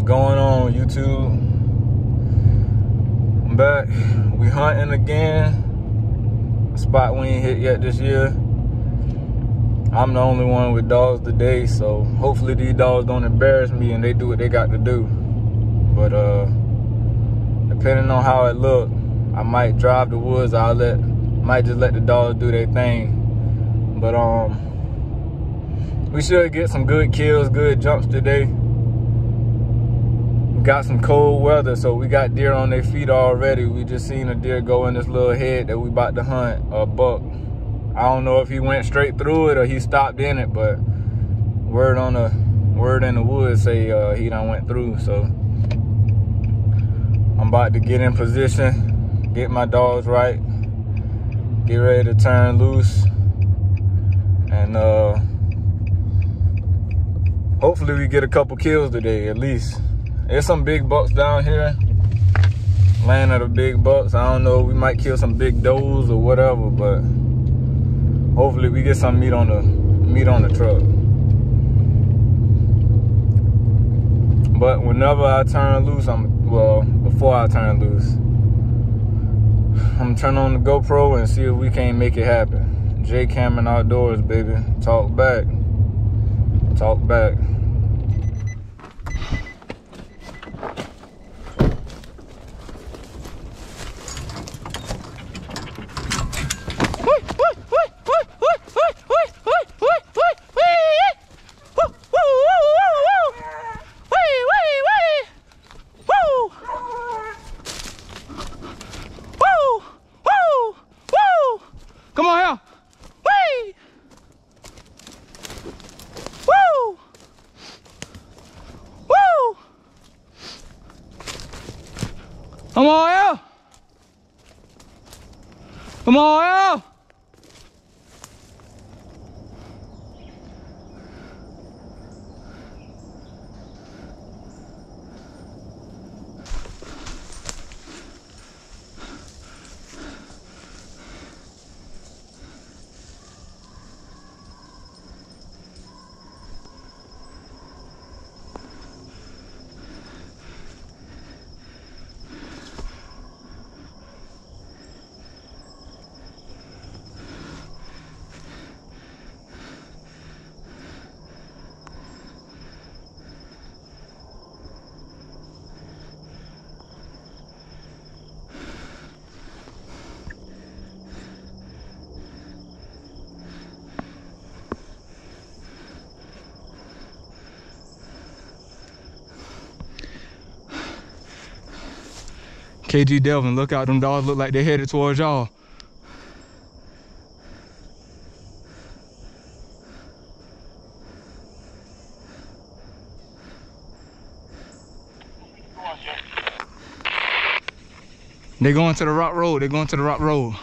What's going on, YouTube? I'm back. We hunting again. A spot we ain't hit yet this year. I'm the only one with dogs today, so hopefully these dogs don't embarrass me and they do what they got to do. But depending on how it look, I might drive the woods. Might just let the dogs do their thing. But we should get some good kills, good jumps today. We got some cold weather, so we got deer on their feet already. We just seen a deer go in this little head that we about to hunt, a buck. I don't know if he went straight through it or he stopped in it, but word in the woods say he done went through. So I'm about to get in position, get my dogs right, get ready to turn loose, and hopefully we get a couple kills today at least. There's some big bucks down here, land of the big bucks. I don't know, we might kill some big does or whatever, but hopefully we get some meat on the truck. But whenever I turn loose, before I turn loose, I'm gonna turn on the GoPro and see if we can't make it happen. jCameron Outdoors, baby. Talk back. Talk back. Come on here. Whee! Woo! Woo! Come on here. Come on here. KG Delvin, look out, them dogs look like they're headed towards y'all. They going to the rock road, they're going to the rock road.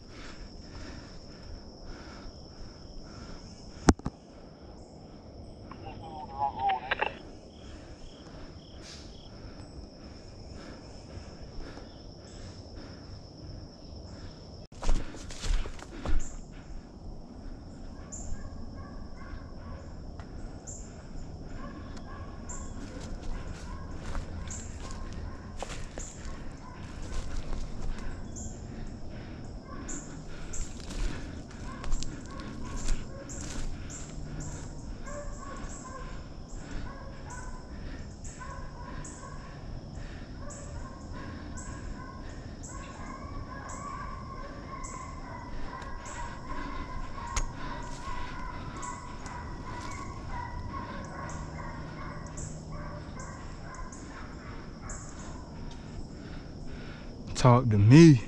Talk to me.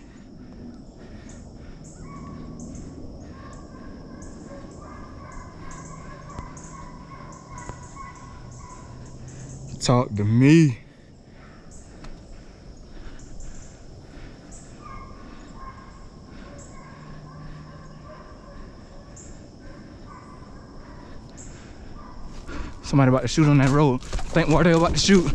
Talk to me. Somebody about to shoot on that road. Think what they about to shoot.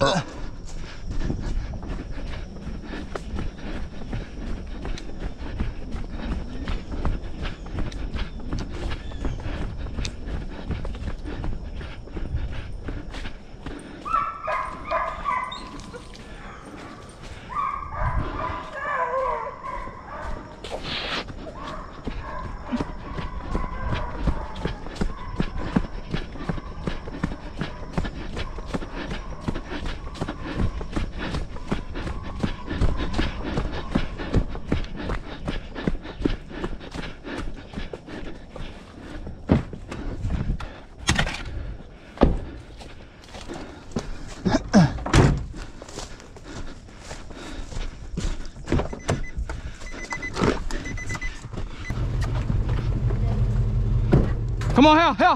Come on, hell.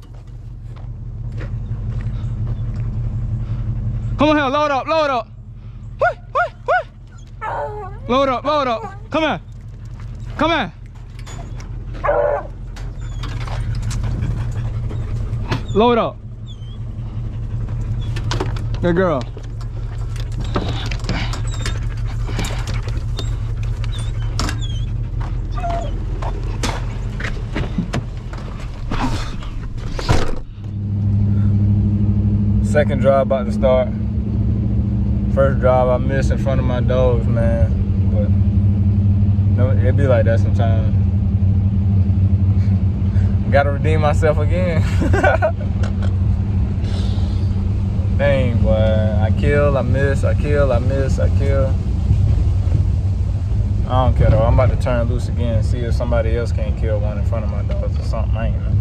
Come on, hell, load up. Wait. Load up. Come here. Load up. Good girl. Second drive about to start. First drive I missed in front of my dogs, man. But no, it be like that sometimes. Gotta redeem myself again. Dang, boy. I kill, I miss, I kill, I miss, I kill. I don't care though. I'm about to turn loose again and see if somebody else can't kill one in front of my dogs or something. I ain't know.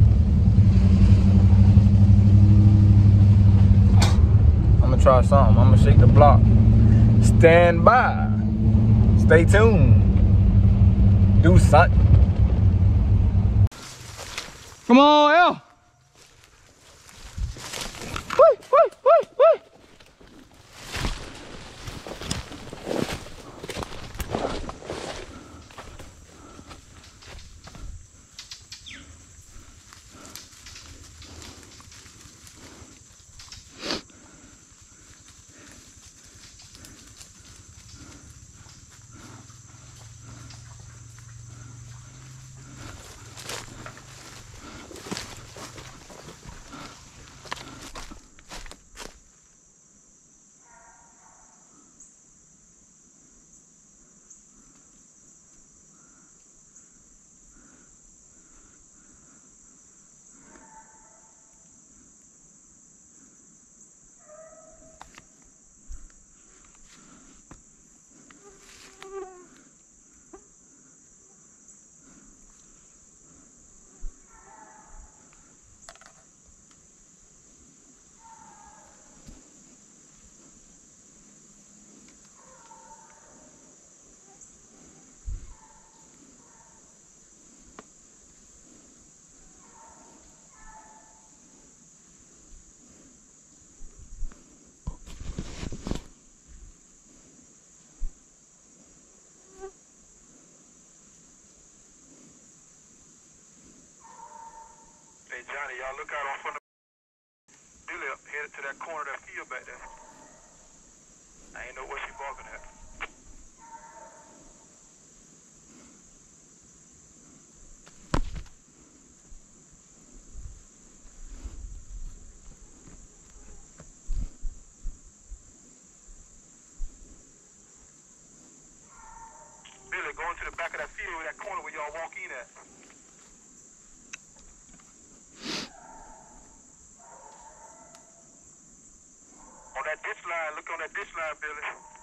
I'm gonna try something. I'm gonna shake the block. Stand by. Stay tuned. Do something. Come on, L. Wait. Hey Johnny, y'all look out on front of Billy headed to that corner of that field back there. I ain't know what she barking at. Billy, going to the back of that field, that corner where y'all walk in at. On that ditch line, look on that ditch line, Billy.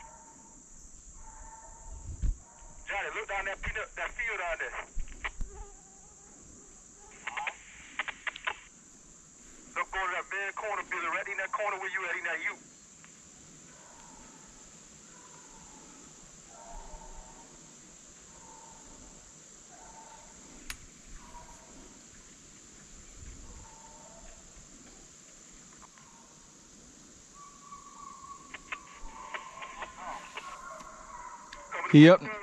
Johnny, look down that field down there. Look, go to that bad corner, Billy, right in that corner where you at, in that U. Yep. Billy,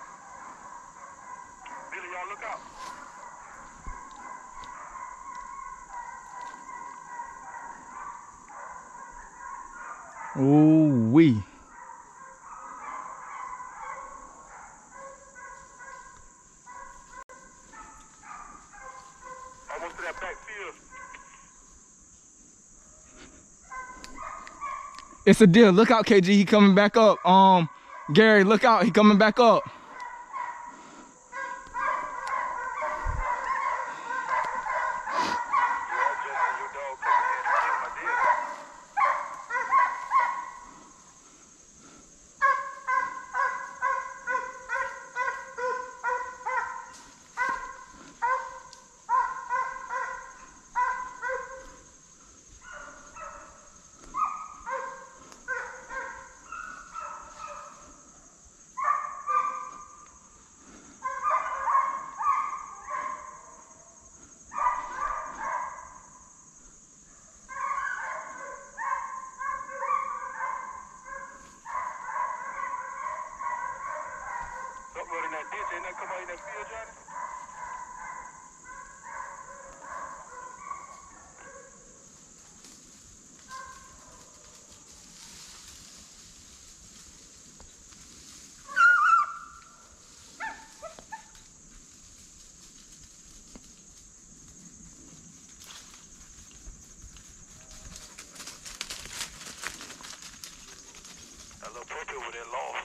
y'all look out. Ooh wee. Almost to that back field. It's a deal. Look out, KG. He coming back up. Gary, look out. He coming back up. Uploading that ditch, ain't that come out in that field, Johnny? That little puppy over there lost.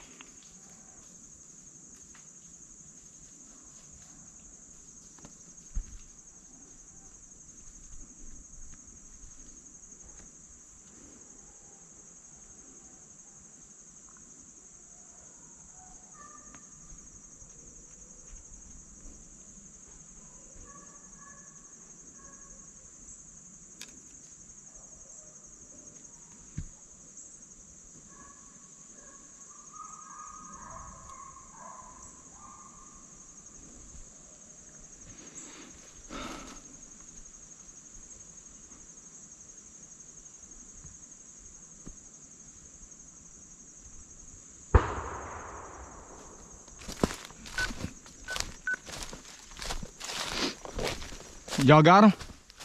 Y'all got him?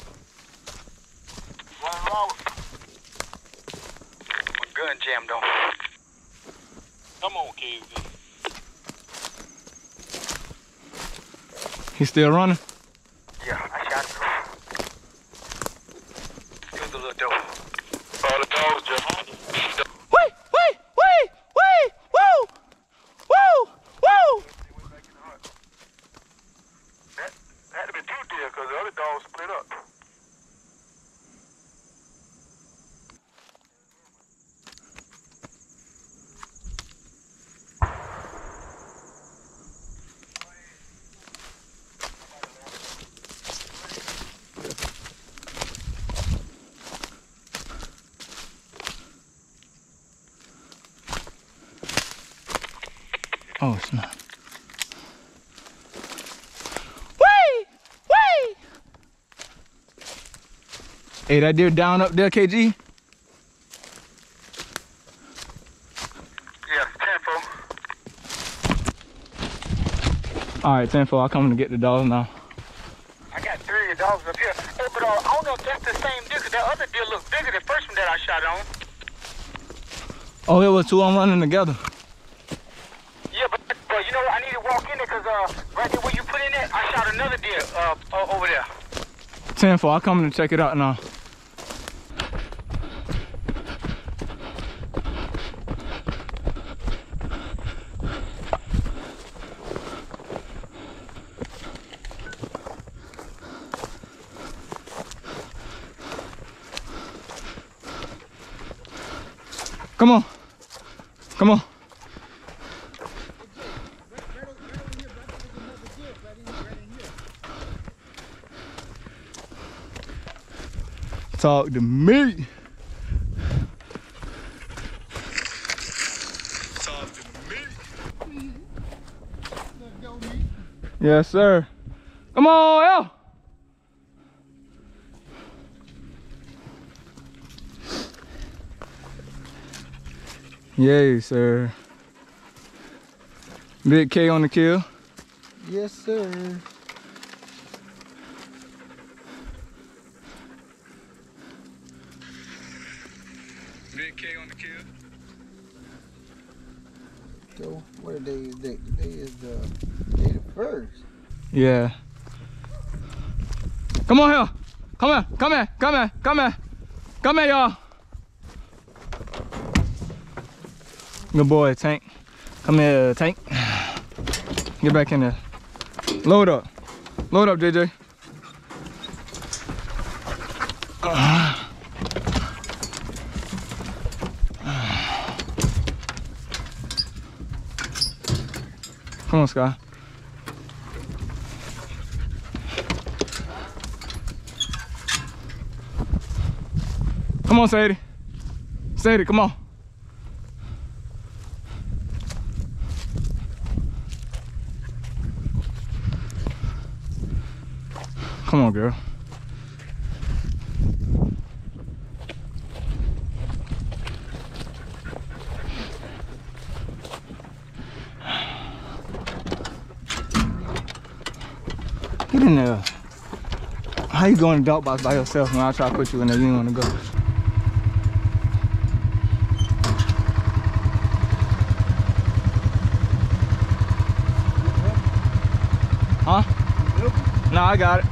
One lost. My gun jammed on. Come on, KZ. He still running? Yeah, I shot him. Here's the little door. All the dogs just Wait, wait, wait, wait, whoa, whoa, whoa. That had to be 2 deer because the other dogs split up. Oh, it's not. Wait, wait. Hey, that deer down up there, KG? Yeah, 10-4. All right, 10-4. I'll come to get the dogs now. I got 3 dogs up here. Hey, but I don't know if that's the same deer, because that other deer looked bigger than the first one that I shot on. Oh, it was 2 of them running together. Yeah, but you know what? I need to walk in there because right there where you put in it, I shot another deer over there. 10-4. I'll come to check it out now. Come on. Come on. Talk to me. Talk to me. Yes, sir. Come on, L. Yay, sir. Big K on the kill. Yes, sir. Big K on the kill. So what day is that? Today is the 1st. Yeah. Come on here. Come here. Come here. Come here. Come here. Come here, y'all. Good boy, Tank. Come here, Tank. Get back in there. Load up. Load up, JJ. Come on, Sky. Come on, Sadie. Sadie, come on. Come on, girl. Get in there. How you going to dog box by yourself when I try to put you in there? You don't want to go. Huh? No, I got it.